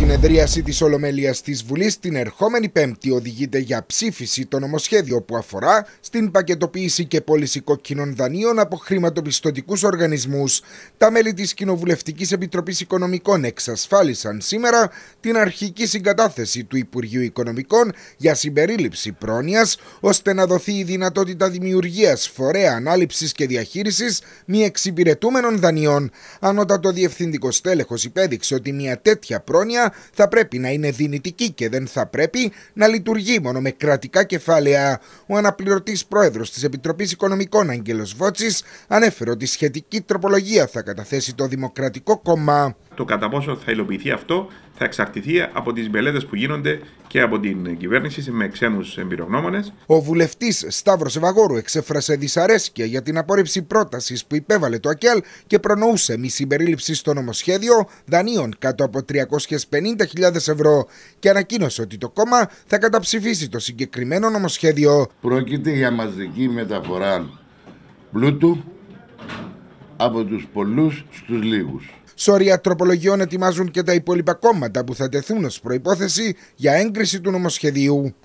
συνεδρίαση της Ολομέλειας της Βουλής την ερχόμενη Πέμπτη οδηγείται για ψήφιση το νομοσχέδιο που αφορά στην πακετοποίηση και πώληση κόκκινων δανείων από χρηματοπιστωτικούς οργανισμούς. Τα μέλη της Κοινοβουλευτικής Επιτροπής Οικονομικών εξασφάλισαν σήμερα την αρχική συγκατάθεση του Υπουργείου Οικονομικών για συμπερίληψη πρόνοιας, ώστε να δοθεί η δυνατότητα δημιουργίας φορέα ανάληψης και διαχείρισης μη εξυπηρετούμενων δανείων. Ανώτατο διευθυντικό στέλεχος υπέδειξε ότι μια τέτοια πρόνοια θα πρέπει να είναι δυνητική και δεν θα πρέπει να λειτουργεί μόνο με κρατικά κεφάλαια. Ο αναπληρωτής πρόεδρος της Επιτροπής Οικονομικών, Άγγελος Βότσης, ανέφερε ότι σχετική τροπολογία θα καταθέσει το Δημοκρατικό Κόμμα. Το κατά πόσο θα υλοποιηθεί αυτό θα εξαρτηθεί από τις μελέτες που γίνονται και από την κυβέρνηση με ξένους εμπειρογνώμονες. Ο βουλευτής Σταύρος Ευαγόρου εξέφρασε δυσαρέσκεια για την απόρριψη πρότασης που υπέβαλε το ΑΚΕΛ και προνοούσε μη συμπερίληψη στο νομοσχέδιο δανείων κάτω από 350.000 ευρώ και ανακοίνωσε ότι το κόμμα θα καταψηφίσει το συγκεκριμένο νομοσχέδιο. Πρόκειται για μαζική μεταφορά πλούτου από τους πολλούς στους λίγους. Σωρία τροπολογιών ετοιμάζουν και τα υπόλοιπα κόμματα που θα τεθούν ως προϋπόθεση για έγκριση του νομοσχεδίου.